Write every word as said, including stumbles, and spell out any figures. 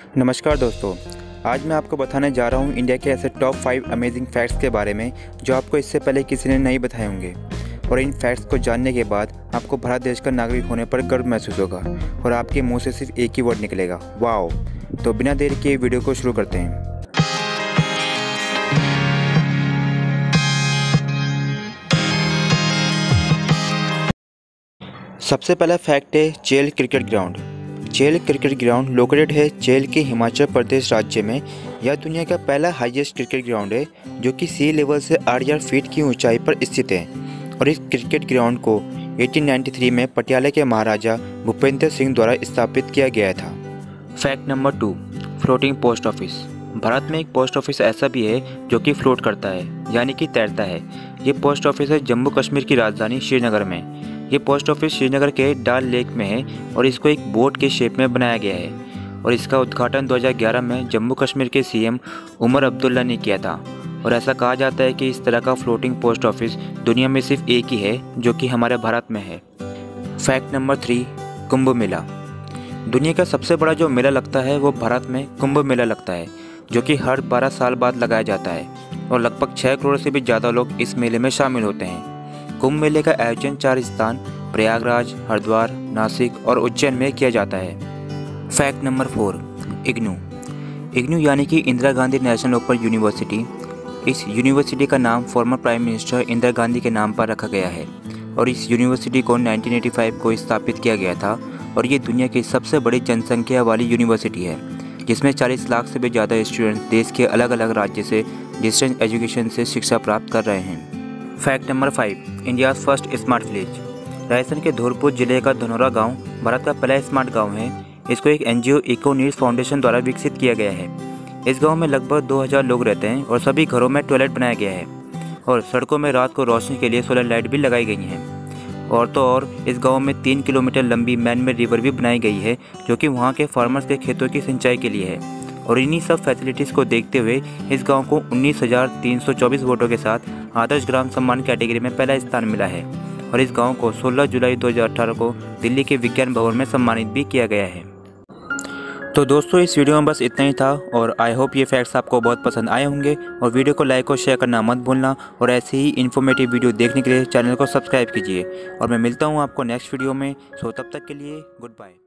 नमस्कार दोस्तों, आज मैं आपको बताने जा रहा हूँ इंडिया के ऐसे टॉप फाइव अमेजिंग फैक्ट्स के बारे में जो आपको इससे पहले किसी ने नहीं बताए होंगे। और इन फैक्ट्स को जानने के बाद आपको भारत देश का नागरिक होने पर गर्व महसूस होगा और आपके मुंह से सिर्फ एक ही वर्ड निकलेगा, वाओ। तो बिना देर के वीडियो को शुरू करते हैं। सबसे पहला फैक्ट है Chail cricket ground. Chail cricket ground located है चेल के हिमाचल प्रदेश राज्य में। यह दुनिया का पहला हाईएस्ट क्रिकेट ग्राउंड है जो कि सी लेवल से आठ हज़ार फीट की ऊंचाई पर स्थित है। और इस क्रिकेट ग्राउंड को अठारह सौ तिरानवे में पटियाला के महाराजा भूपेंद्र सिंह द्वारा स्थापित किया गया था। Fact number two, floating post office. Bharat में एक पोस्ट ऑफिस ऐसा भी है जो कि फ्लोट करता है, यानी कि तैरता है। ये पोस्ट ऑफिस है जम्मू कश्मीर की राजधानी श्रीनगर में। ये पोस्ट ऑफिस श्रीनगर के डाल लेक में है और इसको एक बोट के शेप में बनाया गया है। और इसका उद्घाटन दो हज़ार ग्यारह में जम्मू कश्मीर के सीएम उमर अब्दुल्ला ने किया था। और ऐसा कहा जाता है कि इस तरह का फ्लोटिंग पोस्ट ऑफिस दुनिया में सिर्फ एक ही है जो कि हमारे भारत में है। Fact number three, Kumbh Mela. दुनिया का सबसे बड़ा जो मेला लगता है वो भारत में कुंभ मेला लगता है, जो कि हर बारह साल बाद लगाया जाता है। और लगभग छः करोड़ से भी ज़्यादा लोग इस मेले में शामिल होते हैं। कुंभ मेले का आयोजन चार स्थान प्रयागराज, हरिद्वार, नासिक और उज्जैन में किया जाता है। Fact number four, IGNOU. IGNOU यानी कि Indira Gandhi national open university. इस यूनिवर्सिटी का नाम former prime minister Indira Gandhi के नाम पर रखा गया है। और इस यूनिवर्सिटी को उन्नीस सौ पचासी को स्थापित किया गया था। और ये दुनिया की सबसे बड़ी जनसंख्या वाली यूनिवर्सिटी है, जिसमें चालीस लाख से भी ज़्यादा स्टूडेंट देश के अलग अलग राज्य से डिस्टेंस एजुकेशन से शिक्षा प्राप्त कर रहे हैं। Fact number five, India first smart village. Rajasthan के धौलपुर जिले का धनौरा गांव भारत का पहला स्मार्ट गांव है। इसको एक एनजीओ इको नीड्स फाउंडेशन द्वारा विकसित किया गया है। इस गांव में लगभग दो हज़ार लोग रहते हैं और सभी घरों में टॉयलेट बनाया गया है। और सड़कों में रात को रोशनी के लिए सोलर लाइट भी लगाई गई हैं। और तो और इस गाँव में तीन किलोमीटर लंबी मैन मेड रिवर भी बनाई गई है, जो कि वहाँ के फार्मर्स के खेतों की सिंचाई के लिए है। और इन्हीं सब फैसिलिटीज़ को देखते हुए इस गांव को उन्नीस हज़ार तीन सौ चौबीस वोटों के साथ आदर्श ग्राम सम्मान कैटेगरी में पहला स्थान मिला है। और इस गांव को सोलह जुलाई दो हज़ार अठारह को दिल्ली के विज्ञान भवन में सम्मानित भी किया गया है। तो दोस्तों, इस वीडियो में बस इतना ही था और आई होप ये फैक्ट्स आपको बहुत पसंद आए होंगे। और वीडियो को लाइक और शेयर करना मत भूलना। और ऐसे ही इन्फॉर्मेटिव वीडियो देखने के लिए चैनल को सब्सक्राइब कीजिए। और मैं मिलता हूँ आपको नेक्स्ट वीडियो में। सो तब तक के लिए गुड बाय।